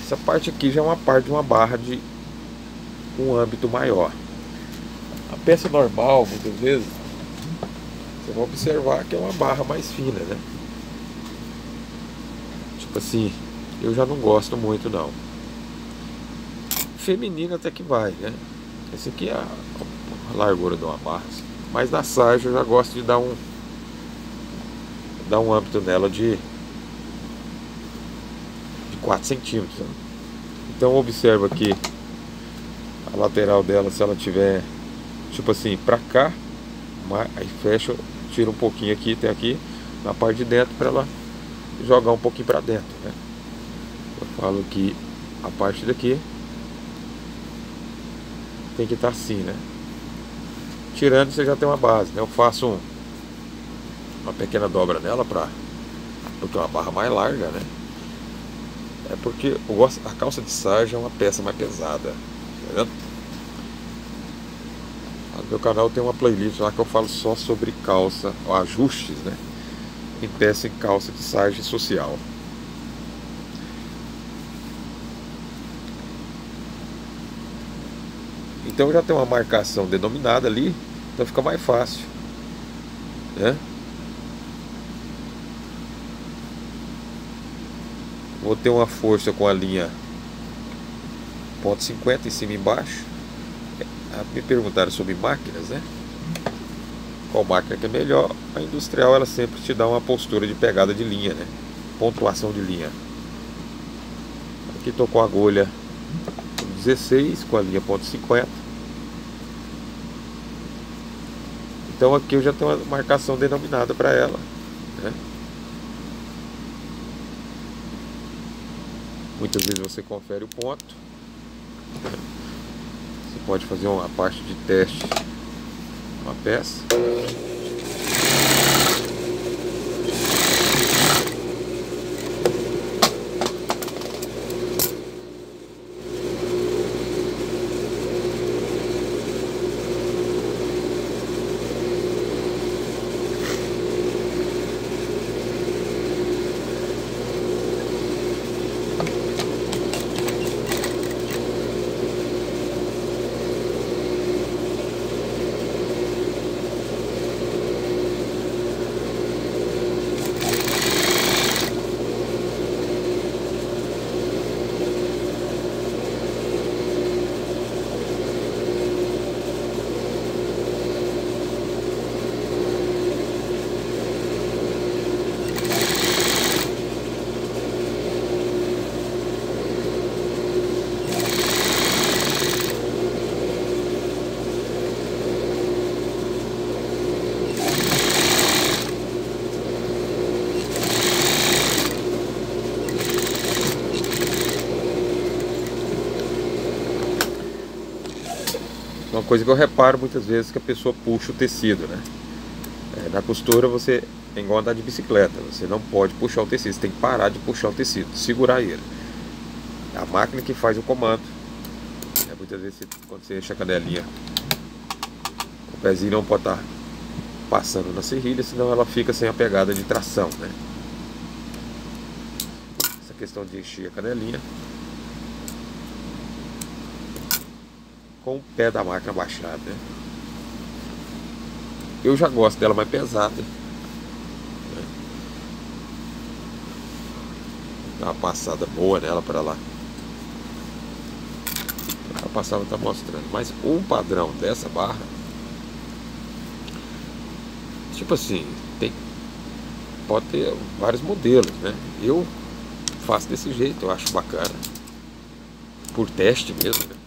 Essa parte aqui já é uma parte de uma barra de um âmbito maior. A peça normal, muitas vezes, você vai observar que é uma barra mais fina, né? Tipo assim, eu já não gosto muito não. Feminina até que vai, né? Esse aqui é a largura de uma barra, assim. Mas na sarja eu já gosto de dar um âmbito nela de 4 centímetros, né? Então observa aqui a lateral dela, se ela tiver tipo assim pra cá, aí fecha, tira um pouquinho aqui, tem aqui na parte de dentro para ela jogar um pouquinho para dentro, né? Eu falo que a parte daqui tem que estar assim, né? Tirando, você já tem uma base, né? Eu faço uma pequena dobra nela porque é uma barra mais larga, né? É porque eu gosto, a calça de sarja é uma peça mais pesada, tá vendo? No meu canal tem uma playlist lá que eu falo só sobre calça, ou ajustes, né? Em peça em calça de sarja social. Então já tem uma marcação denominada ali, então fica mais fácil, né? Vou ter uma força com a linha .50 em cima e embaixo. Me perguntaram sobre máquinas, né? Qual máquina que é melhor? A industrial, ela sempre te dá uma postura de pegada de linha, né? Pontuação de linha. Aqui tô com a agulha 16 com a linha .50. Então aqui eu já tenho uma marcação denominada para ela, né? Muitas vezes você confere o ponto, né? Você pode fazer uma parte de teste, uma peça. Uma coisa que eu reparo muitas vezes que a pessoa puxa o tecido, né? Na costura você é igual andar de bicicleta, você não pode puxar o tecido, você tem que parar de puxar o tecido, segurar ele. É a máquina que faz o comando. Muitas vezes quando você enche a canelinha, o pezinho não pode estar passando na serrilha, senão ela fica sem a pegada de tração, né? Essa questão de encher a canelinha com o pé da máquina baixado, né? Eu já gosto dela mais pesada, né? Dá uma passada boa nela para lá. A passada tá mostrando. Mas o padrão dessa barra, tipo assim, pode ter vários modelos, né? Eu faço desse jeito, eu acho bacana. Por teste mesmo, né?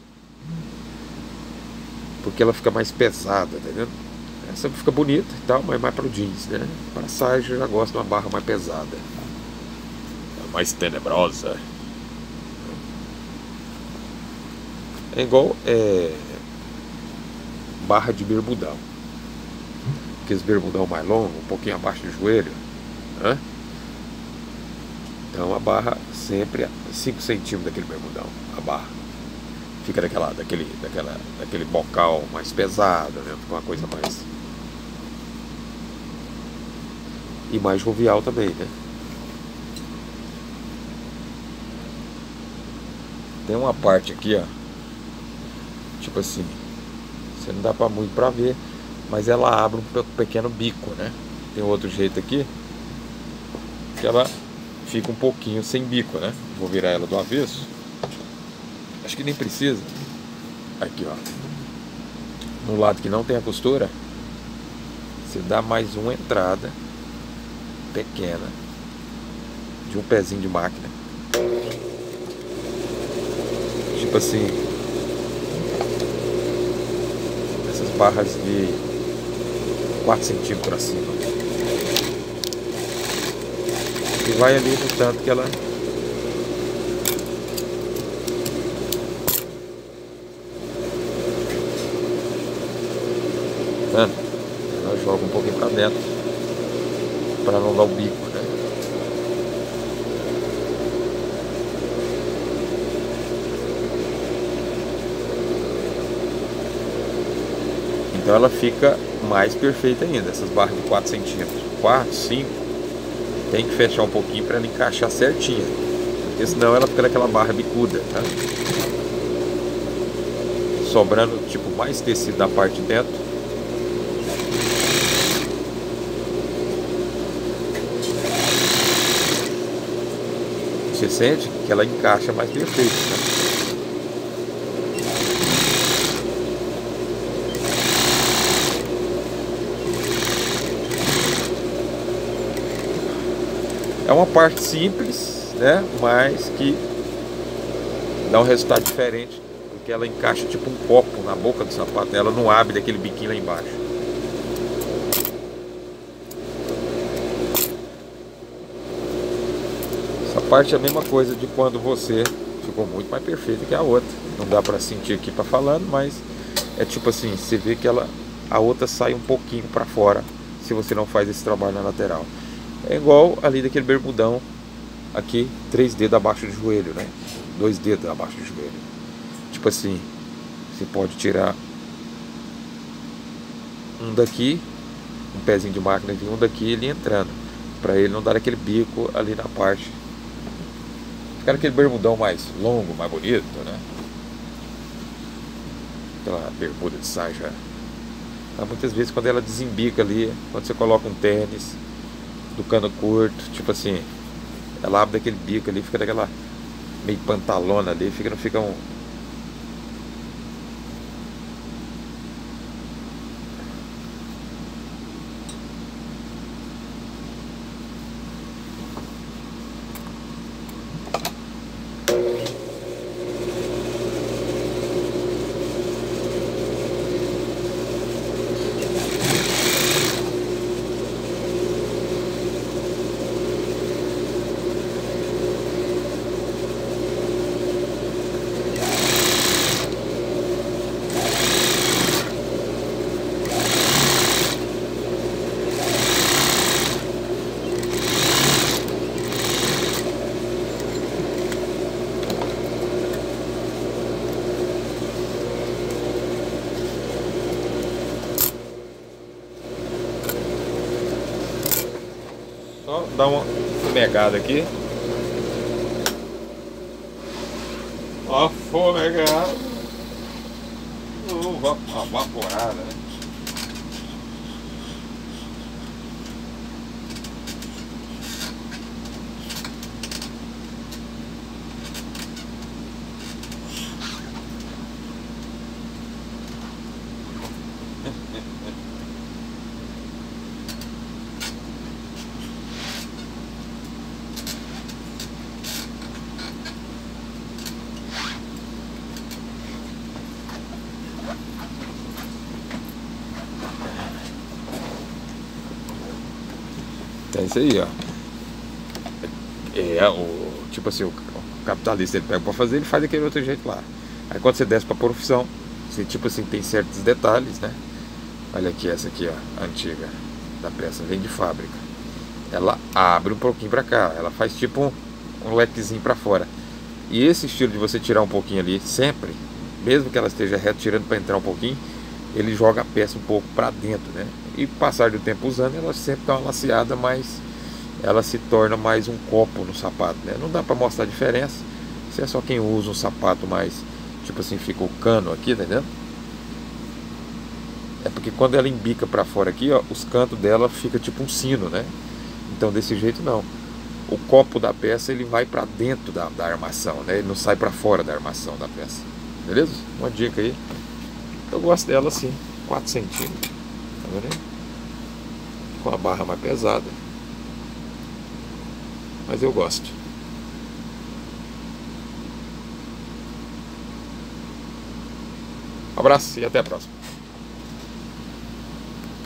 Porque ela fica mais pesada, tá vendo? Essa fica bonita e tal, mas mais pro jeans, né? Para sarja eu já gosto de uma barra mais pesada, mais tenebrosa. É igual barra de bermudão. Aqueles bermudão mais longo, um pouquinho abaixo do joelho, né? Então a barra sempre a 5 centímetros daquele bermudão. A barra fica daquele bocal mais pesado, né? Fica uma coisa mais... E mais jovial também, né? Tem uma parte aqui, ó, tipo assim, você não dá pra muito pra ver, mas ela abre um pequeno bico, né? Tem outro jeito aqui que ela fica um pouquinho sem bico, né? Vou virar ela do avesso. Acho que nem precisa. Aqui, ó, no lado que não tem a costura, você dá mais uma entrada pequena de um pezinho de máquina. Tipo assim, essas barras de 4 centímetros acima. E vai ali no tanto que ela... Tá? Ela joga um pouquinho pra dentro, pra não dar o bico, né? Então ela fica mais perfeita ainda. Essas barras de 4 centímetros, 4, 5, tem que fechar um pouquinho para ela encaixar certinha, porque senão ela fica naquela barra bicuda, tá? Sobrando tipo mais tecido da parte de dentro. Você sente que ela encaixa mais perfeito, tá? É uma parte simples, né? Mas que dá um resultado diferente, porque ela encaixa tipo um copo na boca do sapato. Ela não abre daquele biquinho lá embaixo. Essa parte é a mesma coisa de quando você ficou muito mais perfeita que a outra. Não dá pra sentir aqui pra falando, mas é tipo assim, você vê que ela, a outra sai um pouquinho pra fora se você não faz esse trabalho na lateral. É igual ali daquele bermudão aqui, 3 dedos abaixo do joelho, né? 2 dedos abaixo do joelho. Tipo assim, você pode tirar um daqui, um pezinho de máquina de um daqui, ele entrando, pra ele não dar aquele bico ali na parte. Ficar aquele bermudão mais longo, mais bonito, né? Aquela bermuda de sarja. Mas muitas vezes quando ela desembica ali, quando você coloca um tênis do cano curto, tipo assim, ela abre daquele bico ali, fica daquela meio pantalona ali, fica, não fica um... Só dar uma fumegada aqui. Ó, fumegada. Uma vaporada, né? É isso aí, ó. Tipo assim, o capitalista ele pega pra fazer, ele faz daquele outro jeito lá. Aí quando você desce pra profissão, você tipo assim, tem certos detalhes, né? Olha aqui, essa aqui, ó, a antiga da peça, vem de fábrica. Ela abre um pouquinho pra cá, ela faz tipo um lequezinho pra fora. E esse estilo de você tirar um pouquinho ali, sempre, mesmo que ela esteja reta, tirando pra entrar um pouquinho, ele joga a peça um pouco pra dentro, né? E passar do tempo usando, ela sempre dá uma laceada, mas ela se torna mais um copo no sapato, né? Não dá pra mostrar a diferença Isso é só quem usa um sapato mais, tipo assim, fica o cano aqui, tá entendendo? É porque quando ela embica pra fora aqui, ó, os cantos dela fica tipo um sino, né? Então desse jeito não. O copo da peça ele vai pra dentro da armação, né? Ele não sai pra fora da armação da peça. Beleza? Uma dica aí. Eu gosto dela assim, 4 centímetros. Tá vendo aí? Com a barra mais pesada. Mas eu gosto. Um abraço e até a próxima.